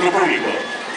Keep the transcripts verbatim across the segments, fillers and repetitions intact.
nuestro público.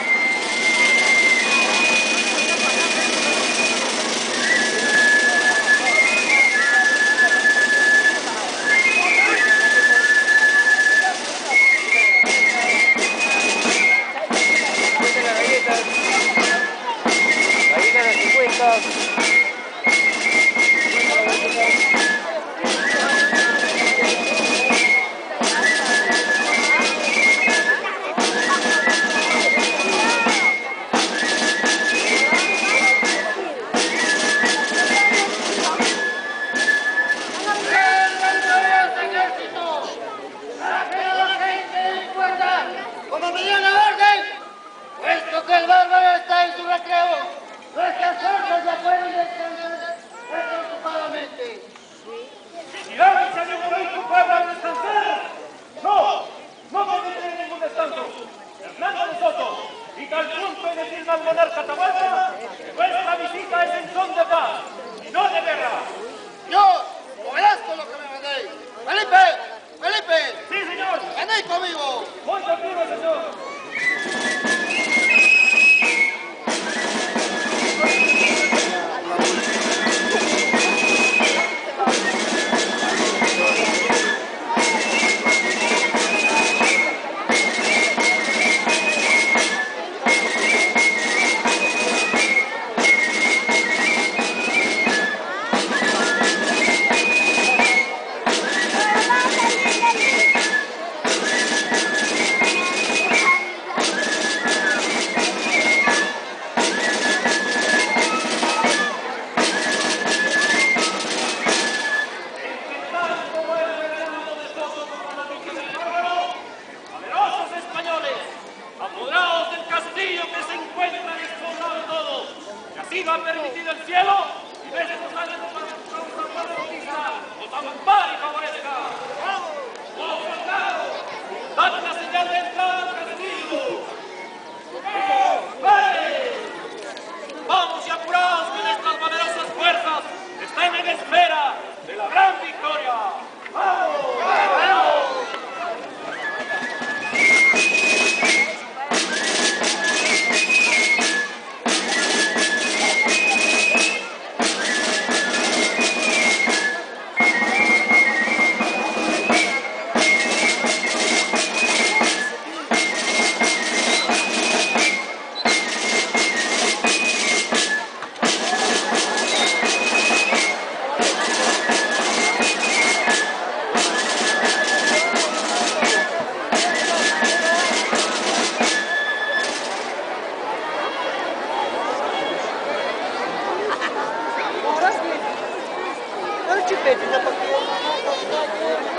Al monarca Atahualpa, nuestra visita es en son de paz, y no de guerra. Yo obedezco lo que me mandéis. ¡Felipe! ¡Felipe! ¡Sí, señor! ¡Venid conmigo! ¡Voy contigo, señor! Ha permitido el cielo y ves estos años para una noticia nos ampara y favorezca. ¡Vamos! ¡Los soldados! ¡Dad la señal de entrada al castillo! ¡Vale! ¡Vamos y apuraos que nuestras valerosas fuerzas están en espera de la gran victoria! ¡Vamos! ¡Vamos! Não te pedi, dá pra